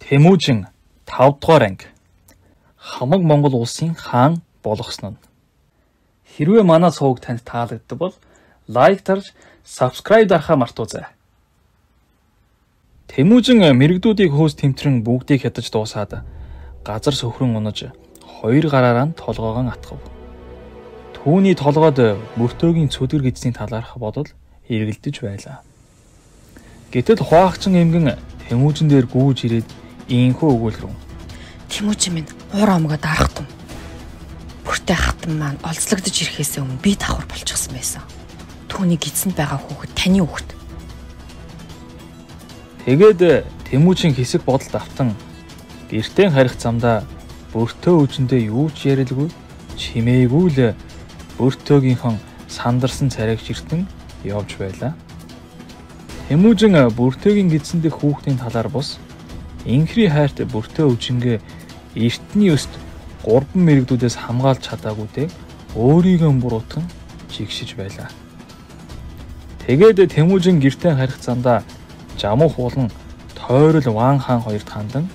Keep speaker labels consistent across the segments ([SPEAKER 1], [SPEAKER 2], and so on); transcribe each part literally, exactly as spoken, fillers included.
[SPEAKER 1] Тэмүжин тав дугаар анги хамаг Монгол улсын хаан болгосон нь. Хэрвээ манай сувг танд таалагддаг бол лайк дарж subscribe дарахаа мартаоцай. Тэмүжин мэрэгдүүдийг хөөс тэмтрэн бүгдийг хядаж дуусаад газар сөхрөн унаж хоёр гараараа нь толгоогоо атгав. Түүний толгойд мөртөөгийн цүдгэр гидсний талаарх бодол эргэлдэж байлаа. Гэтэл хуаагчин эмгэн Тэмүжин дээр гүйж ирээд ийхүү өгүүлрэн.
[SPEAKER 2] Тэмүжин минь уур амгаа дарахтун. Бүртээ хатан маань олзлогдож ирэхээс өмнө би давхар болчихсон байсан. Түүний гидсэнд байгаа хүүхэд таны хүүхэд.
[SPEAKER 1] Тэгээд Тэмүжин хэсэг бодолд автан гэртээ харих замдаа бөртөө үжиндээ юу ч ярилгүй чимээгүй л бөртөөгийнхэн сандарсан царайгч иртэн явж байлаа. Тэмүжин бөртөөгийн гидсэн дэх хүүхдийн талаар бус инхри хайрт бөртөө үжингээ эртний өст гурван мэрэгдүүдээс хамгаалж чадаагүйтэй өөрийгөө буруутган жигшиж байлаа. Тэгээд Тэмүжин гэртээ харих замдаа жамуух болон тойрол Ван хаан хоёрт хандан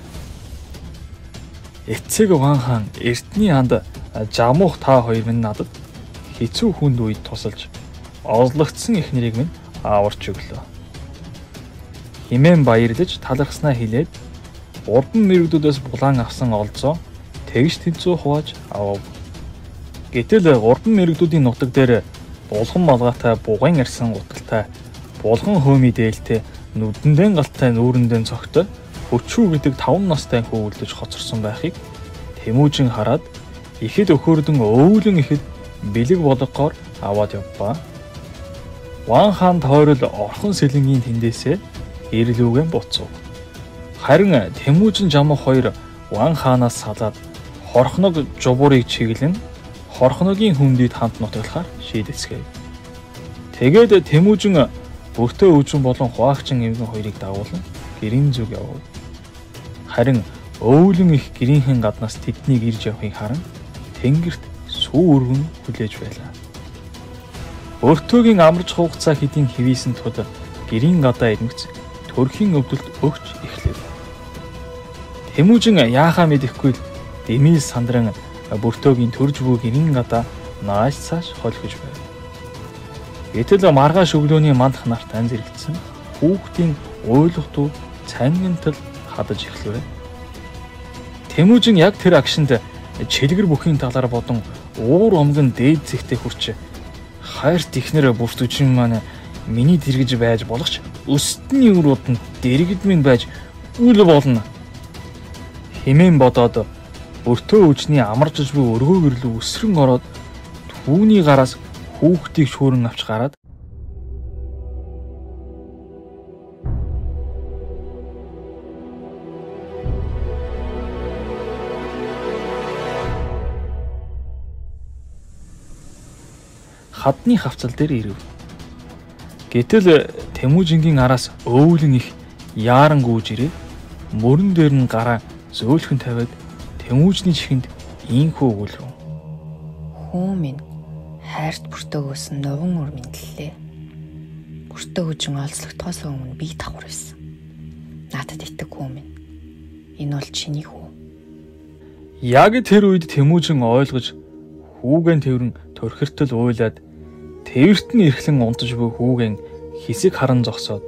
[SPEAKER 1] эцэг Ван хаан эртний анд жамуух та хоёр минь надад хэцүү хүнд үед тусалж озлогдсон их нэрийг минь аварч өглөө. Химэн баярлаж талархснаа хэлээд гурван мэрэгдүүдээс булаан авсан олзоо тэгж тэнцүү хувааж авав. Гэтэл гурван мэрэгдүүдийн нутаг дээр булган малгайтай бугын арсан гуталтай булган хөөми дээлтэй нүдэндээ галтай нүүрэндээ цогтой өчүү гэдэг таван настай хүү үлдэж хоцорсон байхыг Тэмүжин хараад ихэд өхөөрдөн өвлөн ихэд бэлэг болгохоор аваад явбаа. Ван хаан тойрол орхон сэлэнгийн тэндээсээ ирлүүгэн буцав. Харин Тэмүжин жамуух хоёр Ван хаанаас салаад хорхног жубуурыг чиглэн хорхногийн хүндийд хамт нутаглахаар шийдэцгээв. Тэгээд Тэмүжин бүртөө үжин болон хуаагчин эмгэн хоёрыг дагуулan гэрийн зүг явав. Харин өвлөн их гэрийнхэн гаднаас тэднийг ирж явахыг харан тэнгэрт сүү өргөн хүлээж байлаа. Бөртөөгийн амарч хугацаа хэдийн хэвийсэн тул гэрийн гадаа ирмэгц төрхийн өвдөлт өгч эхлэв. Тэмүжин яахаа мэдэхгүй дэмил сандран бөртөөгийн төрж буй гэрийн гадаа нааш цааш холхиж байв. Гэтэл маргааш өглөөний мандах нарт анз иргэсэн хүүхдийн ойлгохдуу цангинтал хадаж эхлэв. Тэмүжин яг тэр агшинд чилгэр бүхийн талаар бодон уур омгон дээд зэгтээ хүрч хайрт ихнэр бүртүчин маань миний дэргэж байж болохч өстний өрөөд нь дэргэд минь байж үл болно. Химэн бодоод өртөө үжний амарчж буй өргөө гэрлүү өсрөн ороод түүний гараас хүүхдийг шүүрэн авч гараад хадны хавцал дээр ирэв. Гэтэл Тэмүжингийн араас өвлөн их яаран гүйж ирээд мөрөн дээр нь гараа зөөлхөн тавиад Тэмүжний чихэнд ийхүү өгүүлрэн.
[SPEAKER 2] Хүү минь хайрт бүртөөгөөс нь нуван өр мэдлээ. Бүртөө үжин олзлогдохоос өмнө би давхар байсан. Надад итэг хүү минь. Энэ бол чиний хүү.
[SPEAKER 1] Яг тэр үед Тэмүжин ойлгож хүүгэн тэрэн төрхөртөл уйлаад тэрт нь эрхлэн унтаж буй хүүгэн хэсэг харан зогсоод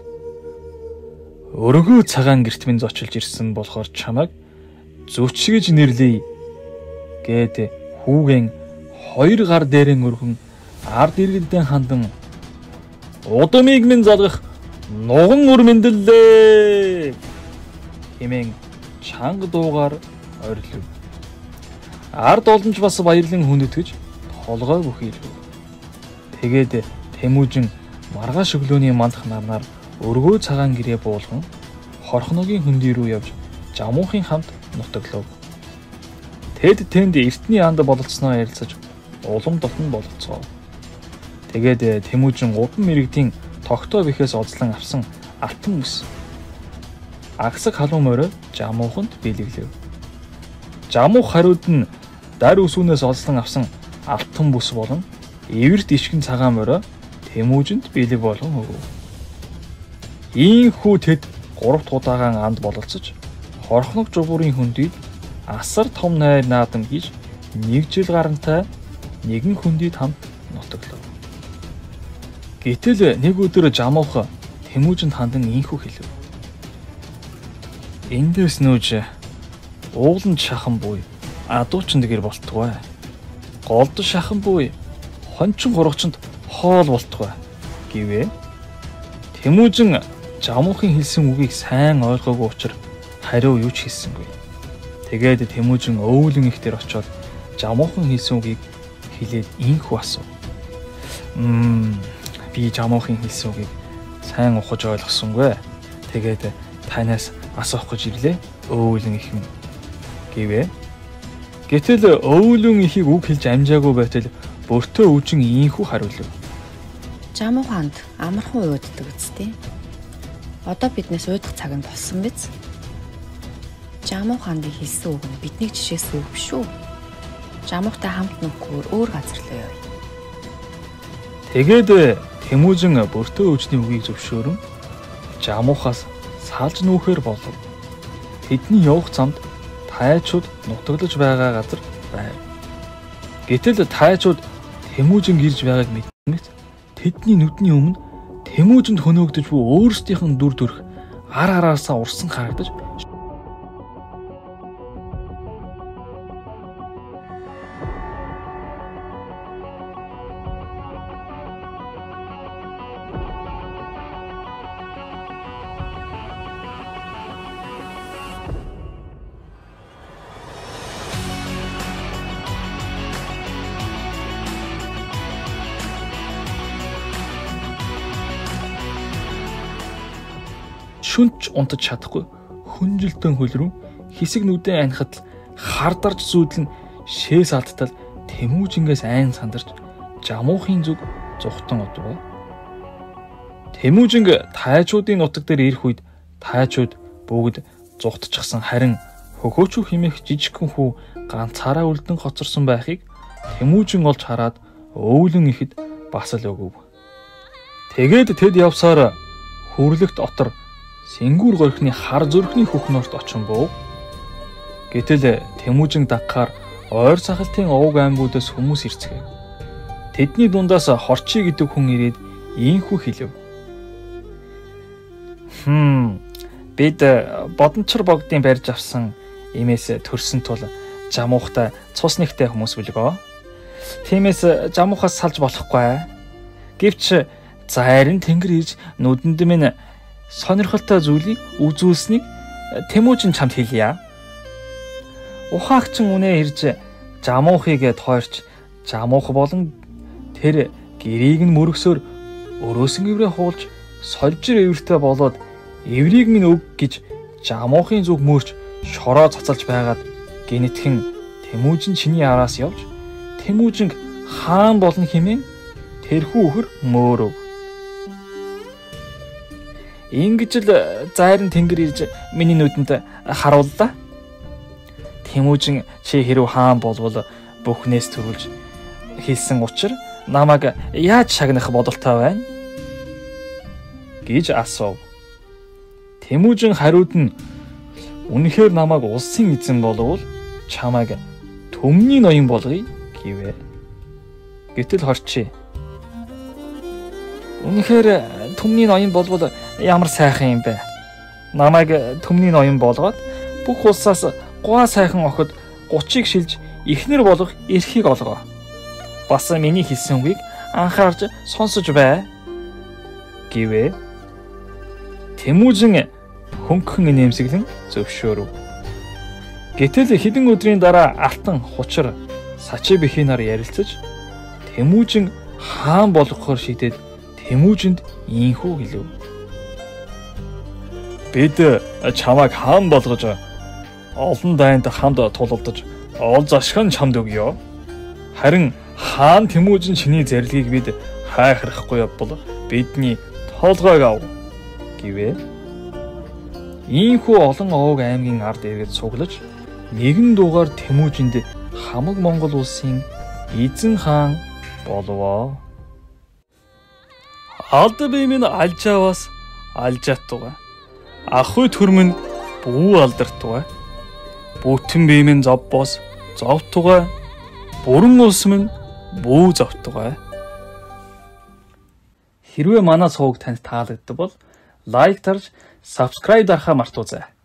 [SPEAKER 1] өргөө цагаан гэрт минь зочилж ирсэн болохоор чамайг зүчгэж нэрлэе гэд хүүгэн хоёр гар дээрэн өргөн ард иргэддээ хандан удамыг минь залгах нуган өр мэндэллээ хэмээн чанга дуугаар орилв. Ард олонч бас баярлан хүндэтгэж толгой бүхийлв. Тэгээд Тэмүжин маргааш өглөөний мандах нарнаар өргөө цагаан гэрээ буулган хорхногийн хөндөй рүү явж жамуухын хамт нутаглав. Тэд тэнд эртний анд бололцсноо ярилцаж улам дотн бололцгоо. Тэгээд Тэмүжин гурван мэрэгдийн тогтоо бихээс оцлон авсан алтан бүс агсаг халуун морой жамууханд бэлэглэв. Жамуух хариуд нь дар үсүүнээс олслон авсан алтан бүс болон эвэрт ишгэн цагаан морой Тэмүжинд бэлэг болгон өгөв. Ийхүү тэд гурав удаагаан анд бололцож хорхног жугуурын хүндийд асар том найр наадам хийж нэг жил гарантай нэгэн хүндийд хамт нутаглав. Гэтэл нэг өдөр Жамуух Тэмүүжинд хандан ийхүү хэлв. Эндээс нүүж ууланд шахан буй адуучин дэгэр болтугай. Голд шахан буй хончин хургачнд хоол болтугай гэвэ. Тэмүүжин Жамуухын хэлсэн үгийг сайн ойлгоогүй учраас хариу юу ч хэлсэнгүй. Тэгээд Тэмүүжин өвөлөн их дээр очиод Жамуухан хэлсэн үгийг хэлээд ийхүү асуув. Мм би Жамуухын хэлсэн үгийг сайн ухаж ойлгосонгүй. Тэгээд танаас асуух гэж ирлээ. Өвөлөн их минь гэвэ. Гэтэл өвөлөн ихийг үг хэлж амжаагүй байтал бөртөө үжин ийхүү хариулв.
[SPEAKER 2] Жамууханд амархан уйддаг үсттэй. Одоо биднээс уйдах цаг нь болсон биз? Жамууханд хэлсэн үг нь бидний жишээс үг биш үү? Жамуухтай хамт нөхөөр өөр газар руу явъя.
[SPEAKER 1] Тэгээд Тэмүүжин бөртөө үжний үгийг зөвшөөрөн Жамуухаас салж нүүхээр болов. Тэдний явах замд тайчууд нутаглаж байгаа газар байв. Гэтэл тайчууд Тэмүүжин гэрж байгааг мэдмэт тэдний нүдний өмнө Тэмүүжинд хөнөөгдөж буй өөрсдийнх нь дүр төрх ар араасаа урсан харагдаж шүнч унтаж чадахгүй хүнжилтэн хөл рүү хэсэг нүдэн анхад хардарч зүүдлэн шээс алдтал Тэмүүжингээс айн сандарч Жамуухын зүг зүхтан одов. Тэмүүжинг тайчуудын нутаг дээр ирэх үед тайчууд бүгд зүхтчихсан, харин хөхөөчүү хэмээх жижигхэн хүү ганцаараа үлдэн хоцорсон байхыг Тэмүүжин олж хараад өвөлөн ихэд бас л өгөв. Тэгээд тэд явсаар хүрлэгт отор Сэнгүүр горхны хар зүрхний хөхнөрт очин буув. Гэтэл Тэмүүжин дагахаар ойр сахалтын овг аймагуудаас хүмүүс ирцгээв. Тэдний дундаас хорчий гэдэг хүн ирээд ийхүү хэлв. Хм бид бодончор богдын барьж авсан имээс төрсөн тул Жамуухтай цус нэгтэй хүмүүс бүлгөө. Тиймээс Жамуухаас салж болохгүй. Гэвч зайрын тэнгэр ирж нүдэнд минь сонирхолтой зүйлийг үзүүлсэнийг Тэмүүжин чамд хэлье. Ухаагчин үнэ ирж Жамуухыг тойрч Жамуух болон тэр гэрийг нь мөргсөөр өрөөсөн эврээ хуулж сольжир эвэртэй болоод эврийг минь өг гэж Жамуухын зүг мөрч шороо цацалж байгаад гинэтхэн Тэмүүжин чиний араас явж Тэмүүжинг хаан болон хэмээн тэрхүү өхөр мөөрөв. Ингэж л зайрын тэнгэр ирж миний нүдэнд харууллаа. Тэмүүжин чи хэрв хаан болвол бүхнээс төрүүлж хэлсэн учраас намайг яаж шагнах бодолтой байна гэж асуув. Тэмүүжин хариуд нь үнэхээр намайг улсын эзэн болвол чамайг төмний ноён болгоё гэвэ. Гэтэл хорчий үнэхээр төмний ноён болвол ямар сайхан юм бэ? Намайг төмний ноён болгоод бүх улсаас гуа сайхан охид гутрыг шилж эхнэр болгох эрхийг олгоо. Бас миний хэлсэн үгийг анхаарч сонсож бай гэвэ. Тэмүүжин хөнгөн нэмсэглэн зөвшөөрөв. Гэтэл хэдэн өдрийн дараа алтан хучир сачи бэхинаар ярилцаж Тэмүүжин хаан болгохоор шийдээд Тэмүүжинд ийхүү хэлв. Бид чамайг хаан болгож олон дайнд хамт тулалдаж ол зашхан чамд өгье. Харин хаан Тэмүүжин чиний зарилгийг бид хайхрахгүй бол бидний толгойг ав гэвэ. Ийхүү олон овог аймгийн ард иргэд цуглаж нэгэн дуугаар Тэмүүжинд хамаг Монгол улсын эзэн хаан болов. Алд би минь альжаавас альжаатуга. Ахуй төрмөн бүү алдартугай. Бүтэн бие минь зов бос зовтугай. Бүрэн улс минь бүү зовтугай. Хэрвээ манай сувг танд таалагддаг бол лайк дарж, subscribe дарахаа мартаоцай.